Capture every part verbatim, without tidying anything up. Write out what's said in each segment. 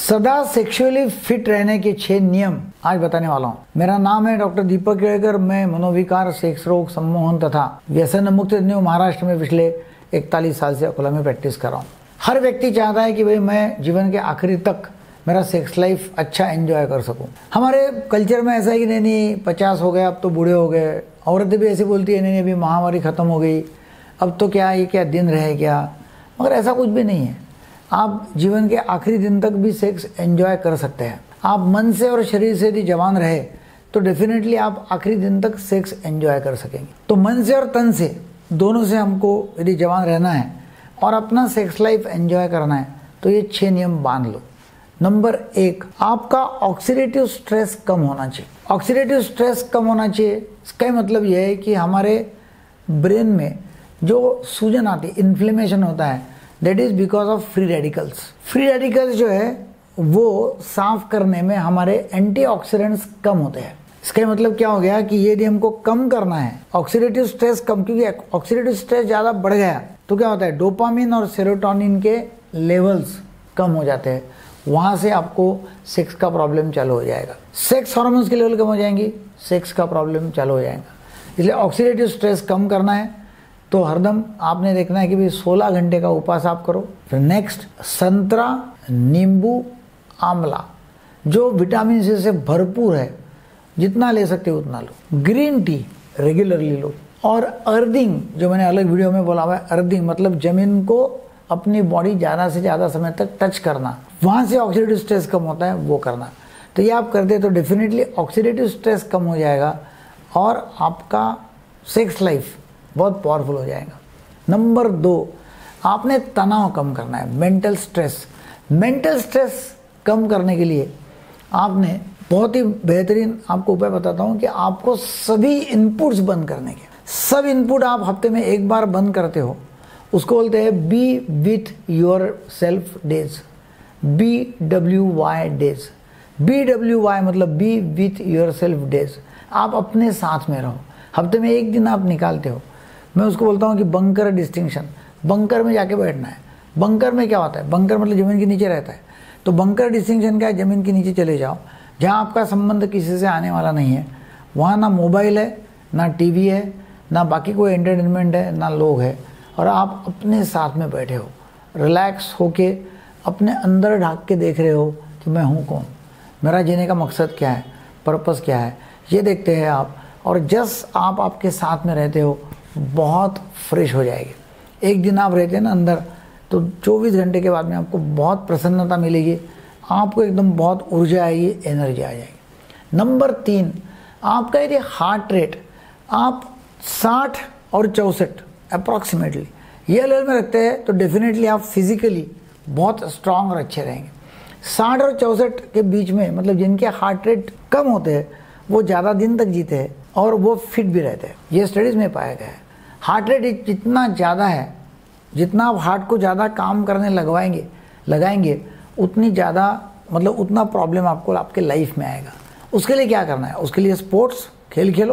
सदा sexually fit रहने के छह नियम आज बताने वाला हूँ। मेरा नाम है डॉक्टर दीपक केळकर। मैं मनोविकार, सेक्स रोग, सम्मोहन तथा व्यसन मुक्त न्यू महाराष्ट्र में पिछले इकतालीस साल से अकोला में प्रैक्टिस कर रहा हूँ। हर व्यक्ति चाहता है कि भाई मैं जीवन के आखिरी तक मेरा सेक्स लाइफ अच्छा एंजॉय कर सकूं। हमारे कल्चर में ऐसा है कि नहीं नहीं पचास हो गए, अब तो बूढ़े हो गए। औरतें भी ऐसे बोलती है नहीं नहीं अभी महामारी ख़त्म हो गई, अब तो क्या ये क्या दिन रहे क्या। मगर ऐसा कुछ भी नहीं है। आप जीवन के आखिरी दिन तक भी सेक्स एंजॉय कर सकते हैं। आप मन से और शरीर से यदि जवान रहे तो डेफिनेटली आप आखिरी दिन तक सेक्स एंजॉय कर सकेंगे। तो मन से और तन से दोनों से हमको यदि जवान रहना है और अपना सेक्स लाइफ एंजॉय करना है तो ये छह नियम बांध लो। नंबर एक, आपका ऑक्सीडेटिव स्ट्रेस कम होना चाहिए। ऑक्सीडेटिव स्ट्रेस कम होना चाहिए, इसका मतलब यह है कि हमारे ब्रेन में जो सूजन आती है, इन्फ्लेमेशन होता है, that is because of free radicals. Free radicals जो है वो साफ करने में हमारे एंटीऑक्सीडेंट्स कम होते हैं। इसका मतलब क्या हो गया कि यदि हमको कम करना है ऑक्सीडेटिव स्ट्रेस कम, क्योंकि ऑक्सीडेटिव स्ट्रेस ज़्यादा बढ़ गया तो क्या होता है, डोपामिन और सेरोटोनिन के लेवल्स कम हो जाते हैं। वहाँ से आपको सेक्स का प्रॉब्लम चालू हो जाएगा। सेक्स हार्मोन्स के लेवल कम हो जाएंगी, सेक्स का प्रॉब्लम चालू हो जाएगा। इसलिए ऑक्सीडेटिव स्ट्रेस कम करना है तो हरदम आपने देखना है कि भाई सोलह घंटे का उपवास आप करो। फिर नेक्स्ट, संतरा, नींबू, आंवला जो विटामिन सी से भरपूर है, जितना ले सकते हो उतना लो। ग्रीन टी रेगुलरली लो। और अर्थिंग, जो मैंने अलग वीडियो में बोला हुआ है, अर्थिंग मतलब जमीन को अपनी बॉडी ज़्यादा से ज़्यादा समय तक टच करना, वहाँ से ऑक्सीडेटिव स्ट्रेस कम होता है, वो करना। तो ये आप करते तो डेफिनेटली ऑक्सीडेटिव स्ट्रेस कम हो जाएगा और आपका सेक्स लाइफ बहुत पावरफुल हो जाएगा। नंबर दो, आपने तनाव कम करना है, मेंटल स्ट्रेस। मेंटल स्ट्रेस कम करने के लिए आपने बहुत ही बेहतरीन आपको उपाय बताता हूँ कि आपको सभी इनपुट्स बंद करने के। सब इनपुट आप हफ्ते में एक बार बंद करते हो, उसको बोलते हैं be with yourself days, B W Y days. B W Y मतलब be with yourself days. आप अपने साथ में रहो, हफ्ते में एक दिन आप निकालते हो। मैं उसको बोलता हूँ कि बंकर डिस्टिंक्शन, बंकर में जाके बैठना है। बंकर में क्या होता है, बंकर मतलब ज़मीन के नीचे रहता है। तो बंकर डिस्टिंक्शन क्या है, ज़मीन के नीचे चले जाओ जहाँ आपका संबंध किसी से आने वाला नहीं है। वहाँ ना मोबाइल है, ना टीवी है, ना बाकी कोई एंटरटेनमेंट है, ना लोग है, और आप अपने साथ में बैठे हो, रिलैक्स होके अपने अंदर ढाक के देख रहे हो कि मैं हूँ कौन, मेरा जीने का मकसद क्या है, पर्पस क्या है, ये देखते हैं आप। और जस्ट आप आपके साथ में रहते हो, बहुत फ्रेश हो जाएगी। एक दिन आप रहते हैं ना अंदर, तो चौबीस घंटे के बाद में आपको बहुत प्रसन्नता मिलेगी, आपको एकदम बहुत ऊर्जा आएगी, एनर्जी आ जाएगी। नंबर तीन, आपका यदि हार्ट रेट आप साठ और चौंसठ अप्रॉक्सीमेटली ये लेवल में रखते हैं तो डेफिनेटली आप फिजिकली बहुत स्ट्रांग और अच्छे रहेंगे। साठ और चौंसठ के बीच में मतलब जिनके हार्ट रेट कम होते हैं वो ज़्यादा दिन तक जीते हैं और वो फिट भी रहते हैं। ये स्टडीज़ में पाया गया है। हार्ट रेट जितना ज़्यादा है, जितना आप हार्ट को ज़्यादा काम करने लगवाएंगे लगाएंगे उतनी ज़्यादा मतलब उतना प्रॉब्लम आपको आपके लाइफ में आएगा। उसके लिए क्या करना है, उसके लिए स्पोर्ट्स खेल खेलो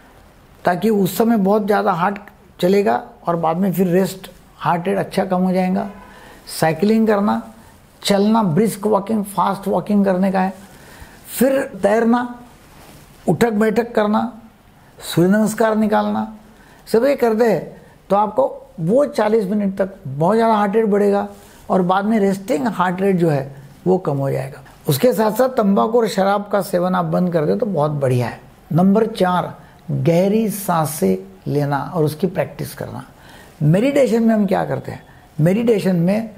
ताकि उस समय बहुत ज़्यादा हार्ट चलेगा और बाद में फिर रेस्ट, हार्ट रेट अच्छा कम हो जाएगा। साइकिलिंग करना, चलना, ब्रिस्क वॉकिंग, फास्ट वॉकिंग करने का है। फिर तैरना, उठक बैठक करना, सूर्य नमस्कार निकालना, सब ये करते हैं तो आपको वो चालीस मिनट तक बहुत ज़्यादा हार्ट रेट बढ़ेगा और बाद में रेस्टिंग हार्ट रेट जो है वो कम हो जाएगा। उसके साथ साथ तंबाकू और शराब का सेवन आप बंद कर दो तो बहुत बढ़िया है। नंबर चार, गहरी सांसें लेना और उसकी प्रैक्टिस करना। मेडिटेशन में हम क्या करते हैं, मेडिटेशन में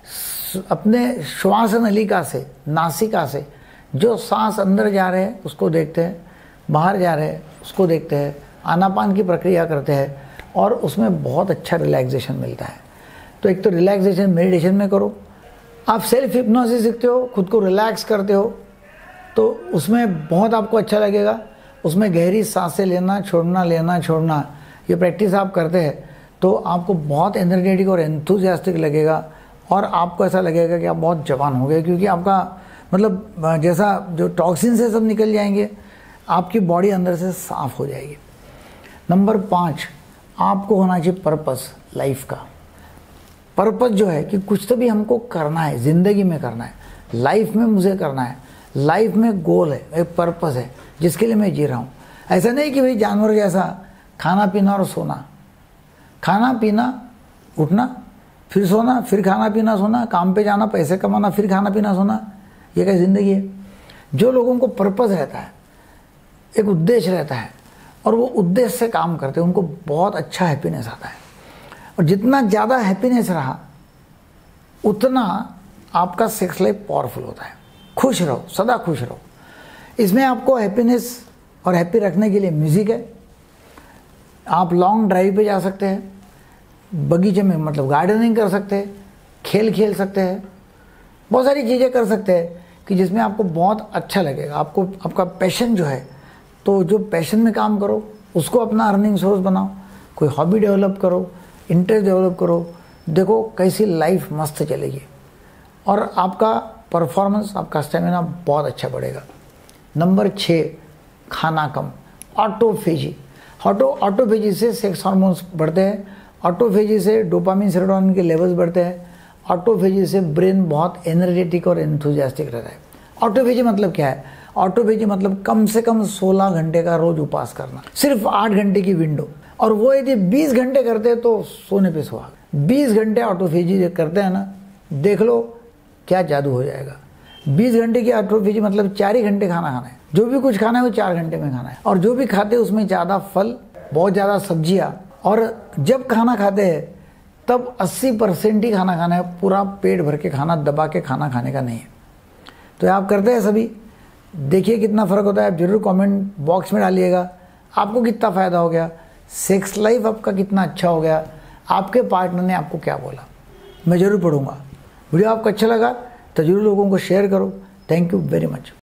अपने श्वास नलिका से, नासिका से जो सांस अंदर जा रहे हैं उसको देखते हैं, बाहर जा रहे हैं उसको देखते हैं, आनापान की प्रक्रिया करते हैं और उसमें बहुत अच्छा रिलैक्सेशन मिलता है। तो एक तो रिलैक्सेशन मेडिटेशन में करो। आप सेल्फ हिप्नोसिस सीखते हो, खुद को रिलैक्स करते हो तो उसमें बहुत आपको अच्छा लगेगा। उसमें गहरी सांसें लेना छोड़ना, लेना छोड़ना, ये प्रैक्टिस आप करते हैं तो आपको बहुत एनर्जेटिक और एंथुसियास्टिक लगेगा और आपको ऐसा लगेगा कि आप बहुत जवान हो गए, क्योंकि आपका मतलब जैसा जो टॉक्सिन से सब निकल जाएंगे, आपकी बॉडी अंदर से साफ हो जाएगी। नंबर पाँच, आपको होना चाहिए पर्पस लाइफ का। पर्पस जो है कि कुछ तो भी हमको करना है, ज़िंदगी में करना है। लाइफ में मुझे करना है, लाइफ में गोल है, एक पर्पस है जिसके लिए मैं जी रहा हूँ। ऐसा नहीं कि भाई जानवर जैसा खाना पीना और सोना, खाना पीना उठना फिर सोना, फिर खाना पीना सोना, काम पे जाना, पैसे कमाना, फिर खाना पीना सोना, ये क्या ज़िंदगी है? जो लोगों को पर्पस रहता है, एक उद्देश्य रहता है और वो उद्देश्य से काम करते हैं, उनको बहुत अच्छा हैप्पीनेस आता है। और जितना ज़्यादा हैप्पीनेस रहा उतना आपका सेक्स लाइफ पावरफुल होता है। खुश रहो, सदा खुश रहो। इसमें आपको हैप्पीनेस और हैप्पी रखने के लिए म्यूज़िक है। आप लॉन्ग ड्राइव पे जा सकते हैं, बगीचे में मतलब गार्डनिंग कर सकते हैं, खेल खेल सकते हैं, बहुत सारी चीज़ें कर सकते हैं कि जिसमें आपको बहुत अच्छा लगेगा। आपको आपका पैशन जो है, तो जो पैशन में काम करो उसको अपना अर्निंग सोर्स बनाओ, कोई हॉबी डेवलप करो, इंटरेस्ट डेवलप करो, देखो कैसी लाइफ मस्त चलेगी और आपका परफॉर्मेंस, आपका स्टेमिना बहुत अच्छा बढ़ेगा। नंबर छः, खाना कम, ऑटोफेजी। ऑटो ऑटोफेजी से सेक्स हार्मोन्स बढ़ते हैं, ऑटोफेजी से डोपामिन सेरोटोनिन के लेवल्स बढ़ते हैं, ऑटोफेजी से ब्रेन बहुत एनर्जेटिक और एंथुजियास्टिक रहता है। ऑटोफेजी मतलब क्या है? ऑटोफेजी मतलब कम से कम सोलह घंटे का रोज उपवास करना, सिर्फ आठ घंटे की विंडो, और वो यदि बीस घंटे करते हैं तो सोने पे सुहागा। बीस घंटे ऑटोफेजी करते हैं ना, देख लो क्या जादू हो जाएगा। बीस घंटे की ऑटोफेजी मतलब चार ही घंटे खाना खाना है, जो भी कुछ खाना है वो चार घंटे में खाना है, और जो भी खाते हैं उसमें ज़्यादा फल, बहुत ज़्यादा सब्जियाँ, और जब खाना खाते हैं तब अस्सी परसेंट ही खाना खाना है, पूरा पेट भर के खाना, दबा के खाना खाने का नहीं है। तो आप करते हैं सभी, देखिए कितना फ़र्क होता है। आप जरूर कमेंट बॉक्स में डालिएगा आपको कितना फ़ायदा हो गया, सेक्स लाइफ आपका कितना अच्छा हो गया, आपके पार्टनर ने आपको क्या बोला, मैं ज़रूर पढ़ूंगा। वीडियो आपको अच्छा लगा तो जरूर लोगों को शेयर करो। Thank you very much.